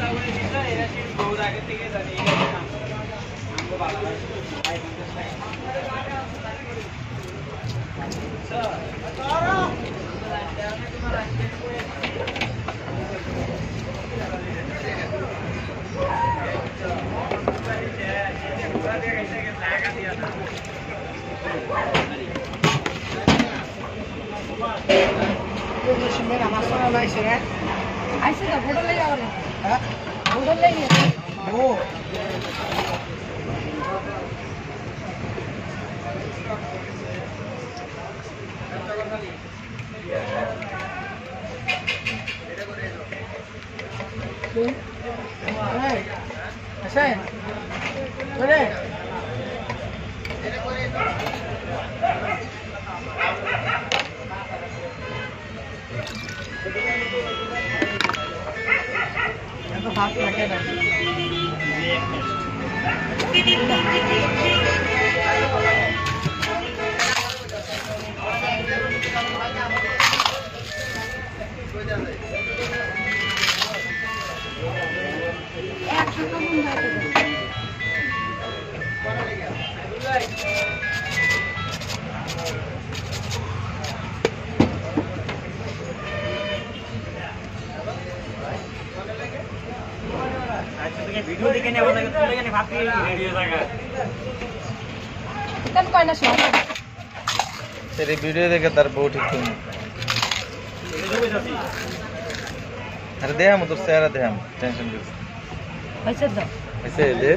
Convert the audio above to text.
मेरा मसाला लाइस है ऐसे तो फोटो ले जाओ हां फोटो ले गए वो ऐसा है बोले तो हाथ लगे ना वीडियो देखे नहीं बोला तो लेकिन भाग के रेडियो जाएगा तन करना शुरू तेरी वीडियो देखे तार बहुत ठीक तुम अरे दे हम तो सारा दे हम टेंशन दे ऐसे दो ऐसे दे